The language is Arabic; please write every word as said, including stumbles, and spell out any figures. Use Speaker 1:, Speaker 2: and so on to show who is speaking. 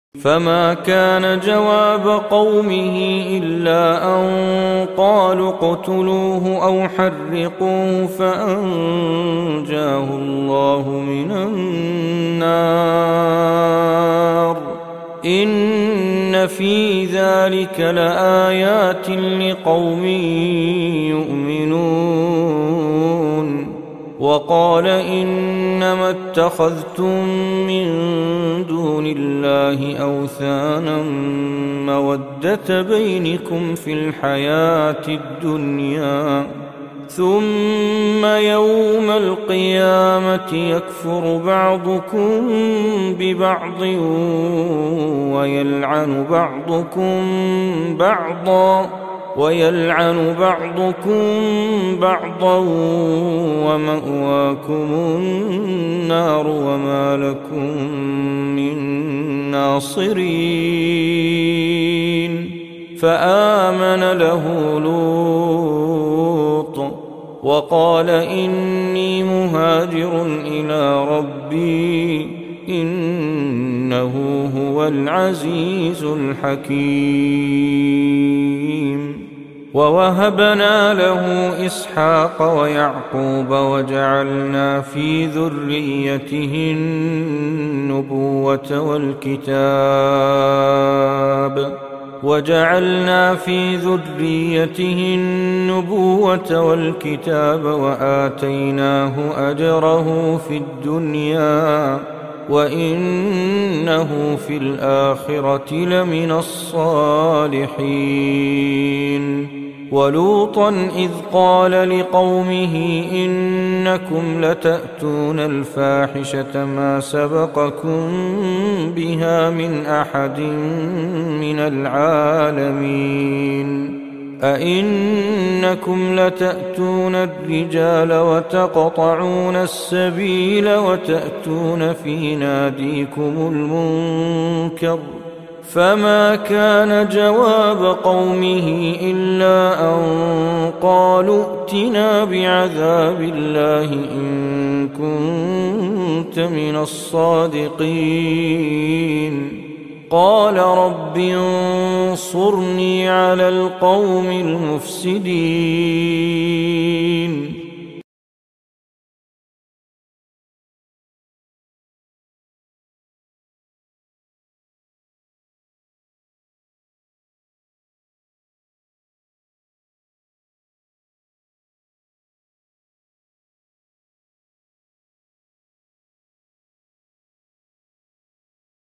Speaker 1: فما كان جواب قومه إلا أن قالوا اقتلوه أو حرقوه فأنجاه الله من النار إن في ذلك لآيات لقوم يؤمنون وقال إنما اتخذتم من دون الله أوثانا مودة بينكم في الحياة الدنيا ثم يوم القيامة يكفر بعضكم ببعض ويلعن بعضكم بعضا ويلعن بعضكم بعضا ومأواكم النار وما لكم من ناصرين فآمن له لوط وقال إني مهاجر إلى ربي إنه هو العزيز الحكيم ووهبنا له إسحاق ويعقوب وجعلنا في ذريته النبوة والكتاب وجعلنا في ذريته النبوة والكتاب وآتيناه أجره في الدنيا وإنه في الآخرة لمن الصالحين ولوطا إذ قال لقومه إنكم لتأتون الفاحشة ما سبقكم بها من أحد من العالمين أئنكم لتأتون الرجال وتقطعون السبيل وتأتون في ناديكم المنكر فما كان جواب قومه إلا أن قالوا ائتنا بعذاب الله إن كنت من الصادقين قال رب انصرني على القوم المفسدين